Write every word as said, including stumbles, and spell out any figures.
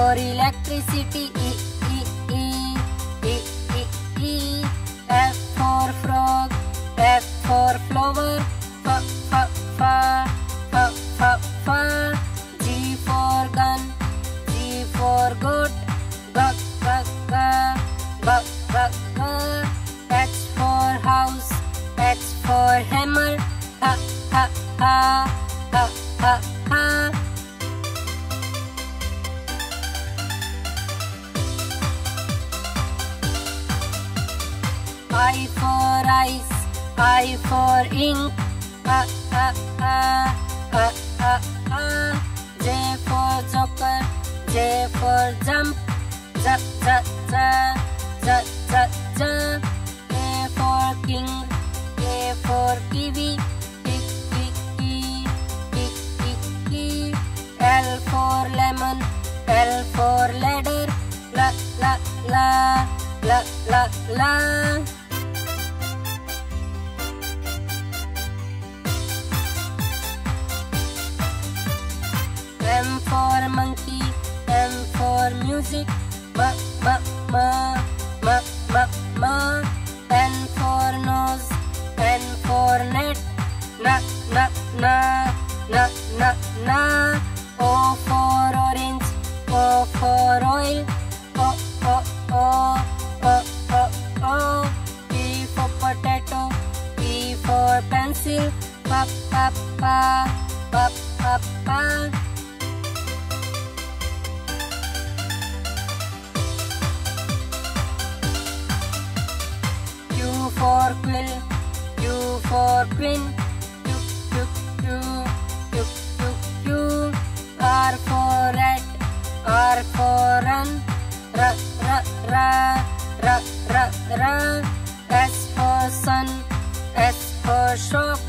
for electricity, E, E, E, E, E, E. F for frog, F for flower, F, F, F, F, F, F. G for gun, G for goat, G, G, G, G, G, G. H for house, H for hammer, Ha, ha, ha, ha, ha, ha. I for ice, I for ink, A, A, A, A, A, A. J for joker, J for jump, J, J, J, J, J, J. K for king, K for kiwi, K, K, K, K, K, K. L for lemon, L for ladder, La, la, la, la, la, la. M for monkey, M for music, M, M, M, M, M, M. N for nose, N for net, N, N, N, N, N, N. O for orange, O for oil, O, O, O, O, O, O. P for potato, P for pencil, Pa, pa, pa, pa, pa, pa. Q for quill, Q for queen, Q, Q, Q, Q, Q, Q. R for rat, R for run, R, R, R, R, R, R. S for sun, S for shop,